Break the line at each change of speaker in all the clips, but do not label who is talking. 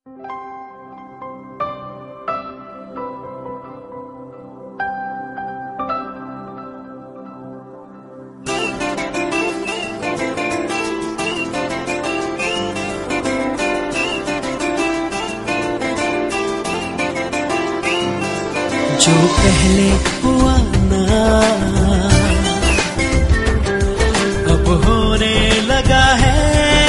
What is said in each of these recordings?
जो पहले हुआ ना अब होने लगा है,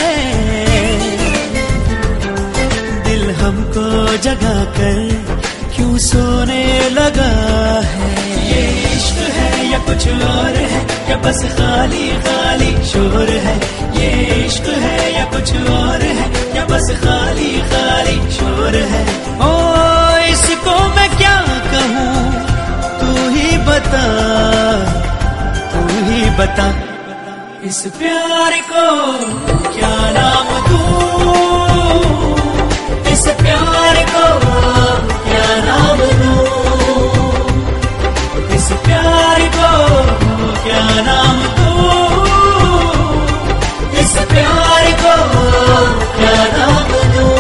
दिल हमको जगा कर क्यों सोने लगा है। ये इश्क है या कुछ और है, या बस खाली खाली शोर है। ये इश्क है या कुछ और है, या बस खाली खाली शोर है। ओ इसको मैं क्या कहूँ, तू ही बता, तू ही बता। इस प्यार को क्या नाम दूँ, इस प्यार को क्या नाम दूँ, इस प्यार को क्या नाम दूँ, इस प्यार को क्या नाम दूँ।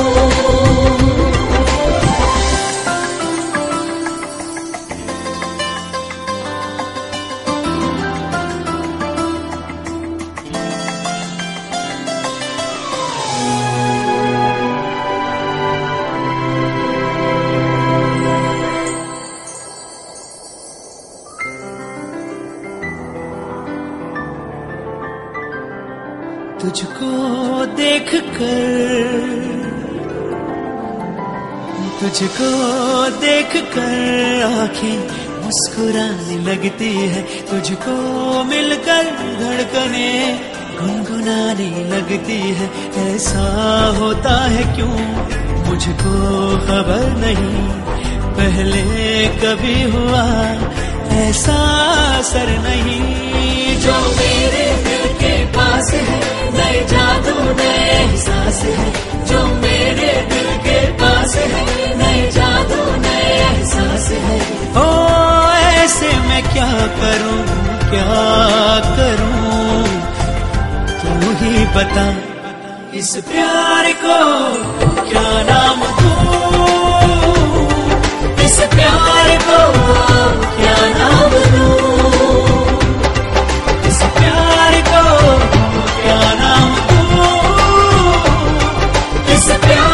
तुझको देख कर आँखें मुस्कुराने लगती है। तुझको मिलकर धड़कने गुनगुनाने लगती है। ऐसा होता है क्यों मुझको खबर नहीं, पहले कभी हुआ ऐसा असर नहीं। जो मेरे दिल के पास है, नए जादू नए एहसास है। जो मेरे दिल के पास है, नए जादू नए एहसास है। ओ ऐसे मैं क्या करूं, क्या करूं, तू ही बता। इस प्यार को क्या नाम दूं, इस प्यार को क्या नाम दूं, इस प्यार को क्या नाम दूं, इस प्यार